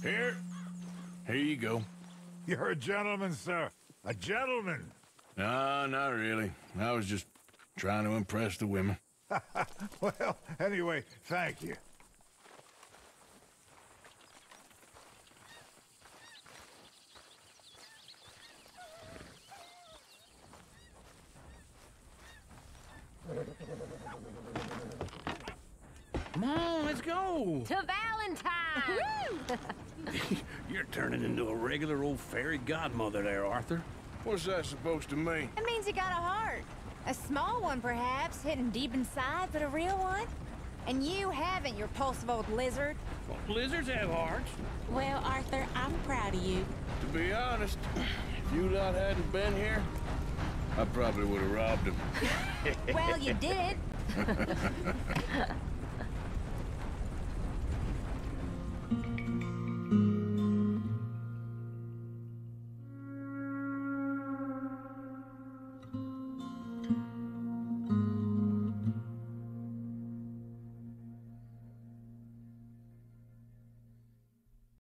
Here. Here you go. You're a gentleman, sir. A gentleman. No, not really. I was just trying to impress the women. Well, anyway, thank you. Come on, let's go. To Valentine! You're turning into a regular old fairy godmother there, Arthur. What's that supposed to mean? It means you got a heart. A small one, perhaps, hidden deep inside, but a real one. And you haven't, you repulsive old lizard. Well, lizards have hearts. Well, Arthur, I'm proud of you. To be honest, if you lot hadn't been here, I probably would have robbed him. Well, you did it.